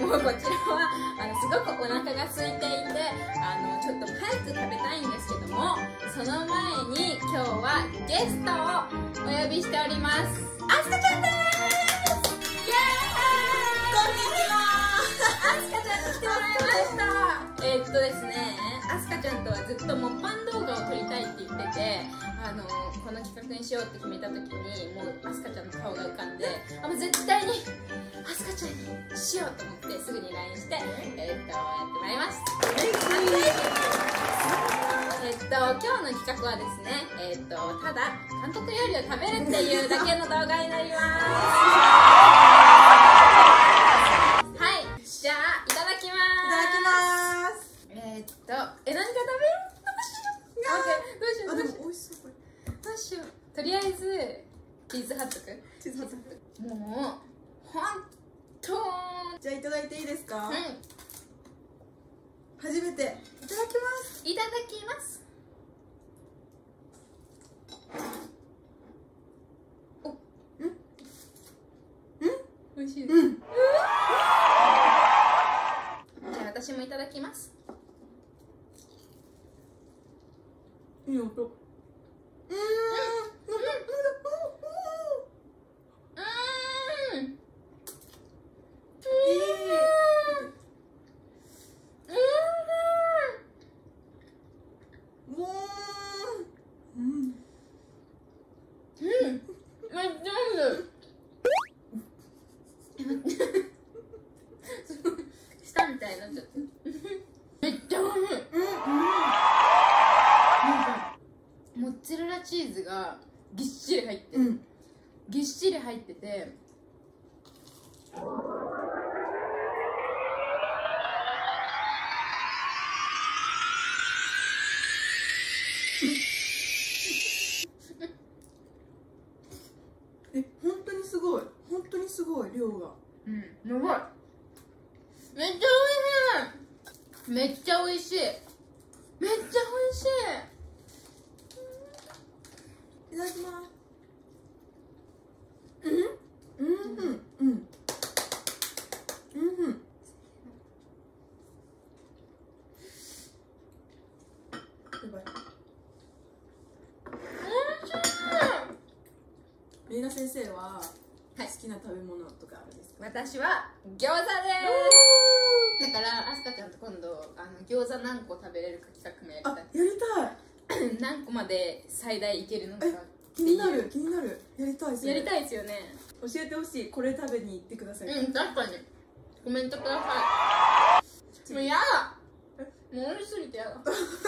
もこちらはすごくお腹が空いていてちょっと早く食べたいんですけども、その前に今日はゲストをお呼びしております。あすかちゃんです。イエーイ、こんにちは。あすかちゃんに来てもらいました。ですね、あすかちゃんとはずっとモッパン動画を撮りたいって言ってて、この企画にしようって決めた時にもうあすかちゃんの顔が浮かんで、もう絶対にあすかちゃんにしようと思ってすぐに LINE して、やってまいります。今日の企画はですね、ただ韓国料理を食べるっていうだけの動画になります。はい、じゃあいただきます。 いただきます。 何が食べよう。どうしよう。 でも美味しそうこれ。 どうしよう。とりあえずチーズ貼っとく。 チーズ貼っとく。 もう本当。 じゃあいただいていいですか？ うん。 初めていただきます。 いただきます。お、美味しいです。じゃあ私もいただきます。 いい音。 舌みたいになっちゃって。めっちゃ美味しい。モッツァレラチーズがぎっしり入ってる、ぎっしり入ってて、 本当にすごい、本当にすごい量が。 やばい。めっちゃ美味しい。めっちゃ美味しい。めっちゃ美味しい。 いただきます。レイナ先生は好きな食べ物とかあるんですか？ 私は餃子です。だからあすかちゃんと今度餃子何個食べれるか企画もやりたい。 やりたい。 何個まで最大いけるのか気になる、気になる。やりたいですね。 やりたいですよね。 教えてほしい。これ食べに行ってください。 確かにコメントください。もうやだ、もう美味しすぎてやだ。本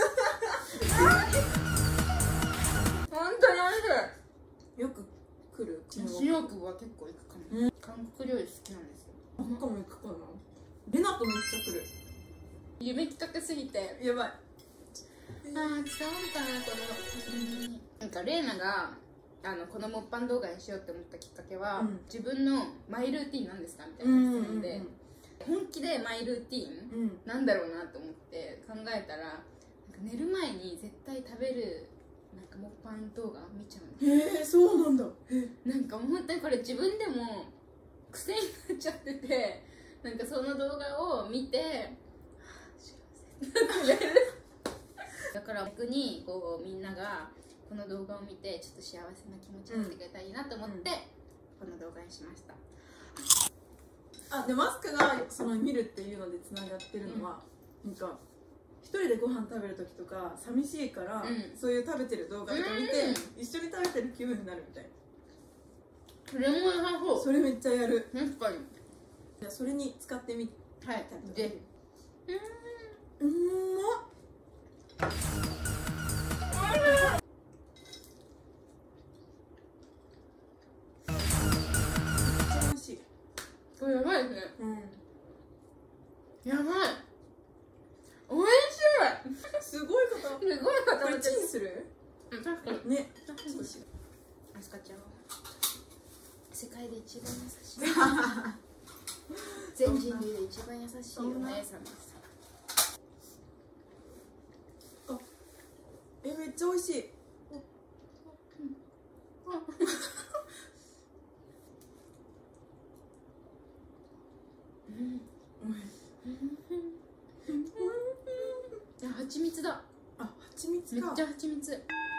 当に美味しい。 よく来る。 新大久保は結構行くかも。韓国料理好きなんですよ。 他も行くかな。レナとめっちゃ来る。 夢企画すぎてやばい。 伝わるかな、このなんかレイナがこのモッパン動画にしようって思ったきっかけは、自分のマイルーティンなんですかみたいな質問で、本気でマイルーティン、なんだろうなと思って考えたら、なんか寝る前に絶対食べるなんかモッパン動画見ちゃうの。 へえ、そうなんだ。 なんかもう本当にこれ自分でも癖になっちゃってて、なんかその動画を見て、はぁ幸せってなる。だから逆にこうみんながこの動画を見てちょっと幸せな気持ちになってくれたらいいなと思って、この動画にしました。 でマスクがその見るっていうのでつながってるのは、なんか一人でご飯食べる時とか寂しいから、そういう食べてる動画とか見て、一緒に食べてる気分になるみたいな。 それも良さそう。 それめっちゃやる。 確かに。 じゃあそれに使ってみて。 はい、ぜひ。 うまっ。 これやばいですね。やばい。おいしい。 すごいこと。 すごいこと。 これチンする？ 確かに。 ね。 あすかちゃんは世界で一番優しい。全人類で一番優しいお姉さんです。 めっちゃ美味しい。美味蜂蜜だ。 あ、蜂蜜か。 めっちゃ蜂蜜。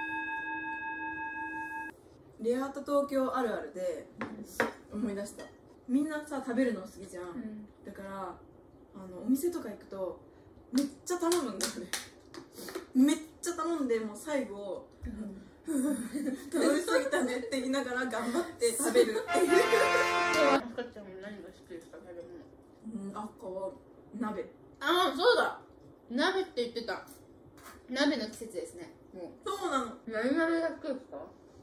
レアート東京あるあるで思い出した。みんなさ食べるの好きじゃん、だからお店とか行くとめっちゃ頼むんだよね。めっちゃ頼んで、もう最後楽しすぎたねって言いながら頑張って食べるっていう。 赤ちゃんも何が好きですか、食べ物。 赤は鍋。 ああ、そうだ、鍋って言ってた。鍋の季節ですね。もうそうなの。 何鍋が好きですか？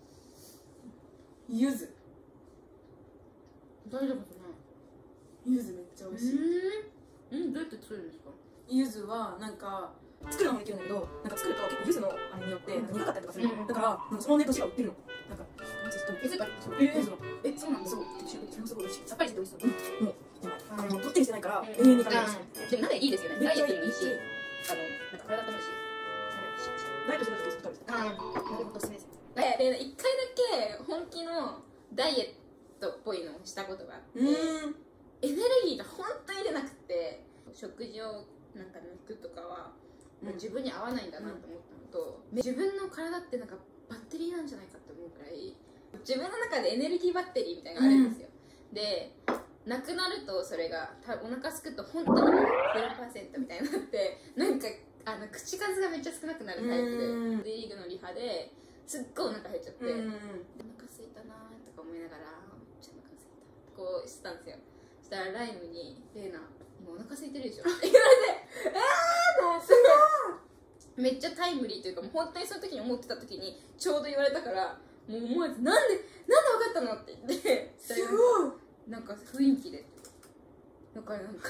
柚子。 大丈夫かな。 柚子めっちゃ美味しい。 どうやって作るんですか？ 柚子はなんか作るのもできるんだけど、なんか作ると結構柚子のあれによって苦かったりとかするの、だからそのね年が売ってるの。なんかちょっとそうなんだ。そう、すごい美味しい。さっぱりして美味しそう。もうどっちにしてないから永遠に食べられるし。 でも鍋いいですよね。ダイエットにもいいし、なんか体ともいいし。 ダイエットしてた時ずっと食べてた。 おすすめです。で1回だけ本気のダイエットっぽいのをしたことがあって、エネルギーが本当に出なくて、食事をなんか抜くとかは自分に合わないんだなと思ったのと、自分の体ってなんかバッテリーなんじゃないかって思うくらい、自分の中でエネルギーバッテリーみたいなのがあるんですよ。でなくなると、それがお腹すくと本当にもう 0% みたいになって、なんか口数がめっちゃ少なくなるタイプで、リーグのリハですっごいお腹減っちゃって、お腹すいたなーとか思いながら、めっちゃお腹すいたってこうしてたんですよ。そしたらライムに「レイナ今お腹空いてるでしょ」って言われてと思って、めっちゃタイムリーというか、もう本当にその時に思ってた時にちょうど言われたから、もう思わず「なんで分かったの?」って言って、すごいなんか雰囲気で、だからなんか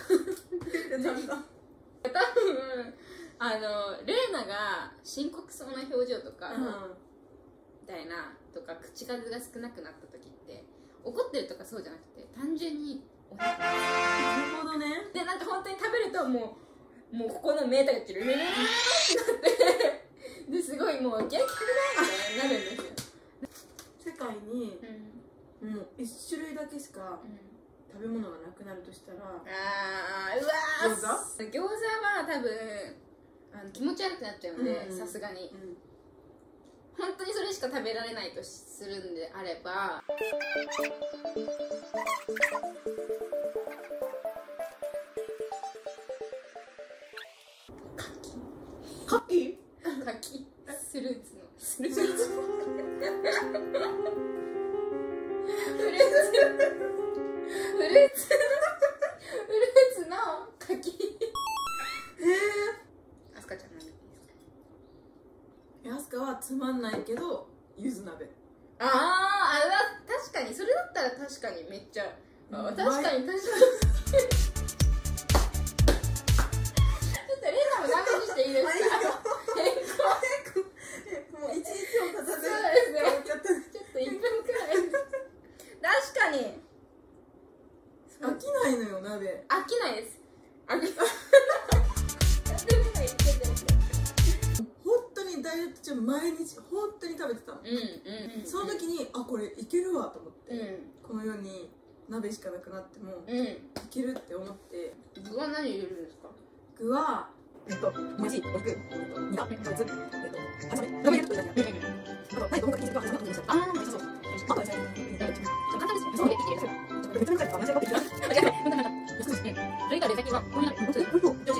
多分レイナが深刻そうな表情とか、みたいなとか口数が少なくなった時って怒ってるとかそうじゃなくて、単純にお腹がなるほどね。 でなんか本当に食べるともうここのメーターがチルルルルルってなってですごいもう元気だみたいになるんですよ。 世界にもう1種類だけしか食べ物がなくなるとしたら、 うわー、餃子は多分気持ち悪くなっちゃうんで、さすがに本当にそれしか食べられないとするんであれば、 柿フルーツのフルーツの柿。アスカちゃん何ですか？ アスカはつまんないけど柚子鍋。 確かにそれだったら確かにめっちゃ、確かにちょっとレイナも鍋にしていいですか？ もう一日を経たずにちょっと1分くらい確かに飽きないのよ鍋。 飽きないです。 本当にダイエット中毎日本当に食べてたの。その時にこれいけるわと思って、この世に鍋しかなくなってもいけるって思って。 具は何入れるんですか？ 具はもやし、お肉、ニラ、キャベツ、はさみ、ラム入れると大体あと、本格的には始まってそう。そうそう。あとは簡単ですね。そうでいいですよ。めちゃめちゃ簡単です。それ以外で最近はこういうの上司豆乳入れて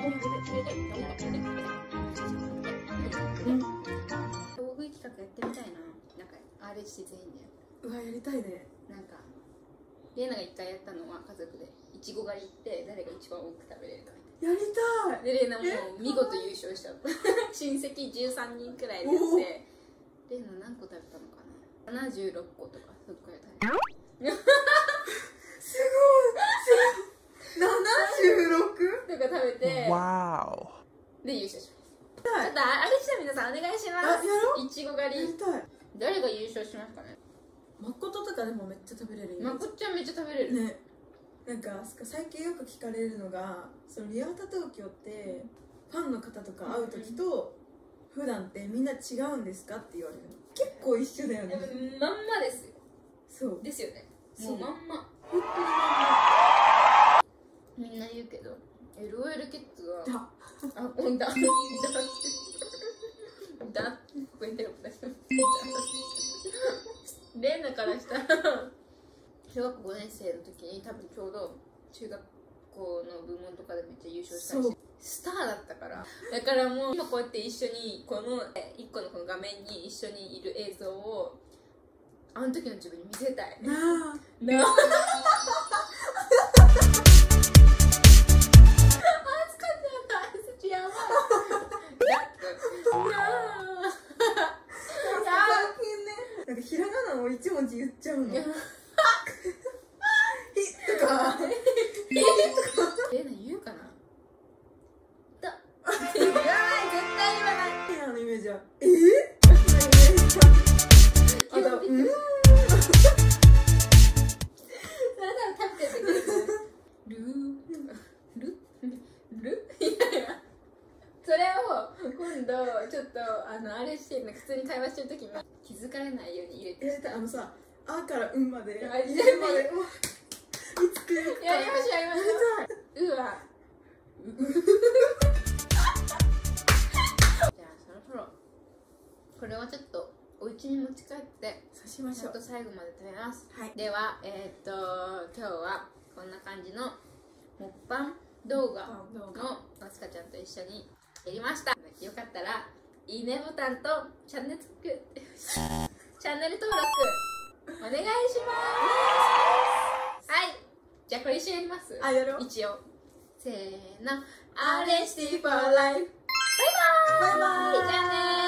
大食い企画やってみたいな。なんかRH全員で。うわ、やりたいね。なんかレイナが1回やったのは家族でいちご狩り行って誰が一番多く食べれるかみたいな。やりたい。でレイナも見事優勝しちゃった親戚13人くらいでやってレイナ何個食べたのかな、76個とかそっくらい食べたすごい 76? とか食べて、 わーで優勝します。ちょっとあれしたら皆さんお願いします。いちご狩り誰が優勝しますかね。 誠とかでもめっちゃ食べれる。 まこっちゃんめっちゃ食べれるね。なんか最近よく聞かれるのが、そのリアータ東京ってファンの方とか会う時と普段ってみんな違うんですかって言われるの。結構一緒だよね。 まんまですよ。 そうですよね。もうまんま。 本当にまんま。 みんな言うけど LOL キッズはあ、ほんだだってここにテロップ出してレイナからしたら小学校5年生の時に多分ちょうど中学校の部門とかでめっちゃ優勝したしスターだったから、だからもう今こうやって一緒にこの1個のこの画面に一緒にいる映像をあの時の自分に見せたいなあなんかひらがなを一文字言っちゃうの。ひとか。 レイナ言うかな。だ。絶対言わない。 レイナのイメージは。 あと、それ多分食べてるルいやいや。それを今度ちょっとあれして普通に会話してる時に気づかれないように入れてさ、あからうんまで全部やりましょうやりましょう。うわじゃあそろそろこれはちょっとお家に持ち帰って刺しましょう。 ちゃんと最後まで食べます。 はい、 では今日はこんな感じのモッパン動画のあすかちゃんと一緒にやりました。よかったらいいねボタンとチャンネル登録お願いします。はい、じゃあこれ一緒にやります。 あ、やろう。 一応せーの、RST for life。バイバーイ。 バイバーイ。 じゃあねー。